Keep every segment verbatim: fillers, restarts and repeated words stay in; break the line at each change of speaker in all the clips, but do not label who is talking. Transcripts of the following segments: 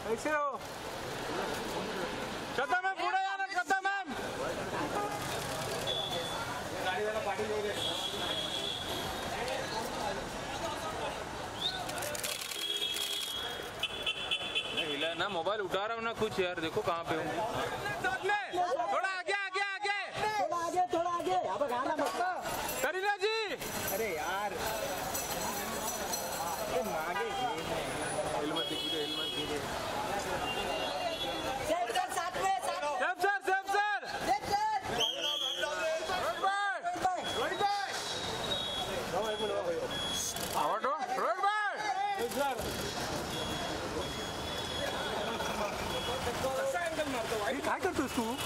कैसे हो? श्रद्धा मैम पुढे या ना, श्रद्धा मैम. गाड़ी वाला पार्टी ले गए. हिला ना, मोबाइल उठा रहा हूँ ना कुछ यार, देखो कहाँ पे हूँ. थोड़ा आगे आगे आगे
थोड़ा आगे थोड़ा आगे. अब गाना मत.
करीना जी.
अरे यार आगे
हेलमेट दीजिए, हेलमेट दीजिए.
सेफ सर, साथ में साथ.
Safe sir, safe sir.
Safe sir.
Rohit भाई, रोहित भाई. आवडो रोहित भाई. सर कसा अँगल मारतो भाई, काय करतोस तू?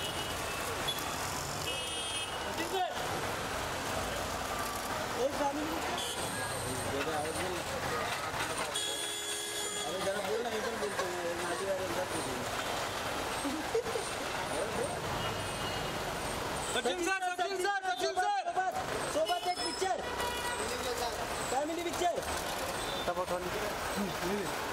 एक गाड़ी अरे जरा बोल ना, इधर बोलते हैं नाटी वाले इधर
Sachin sir, Sachin sir, Sachin sir.
सोबत एक पिक्चर, फॅमिली पिक्चर.
सपोर्ट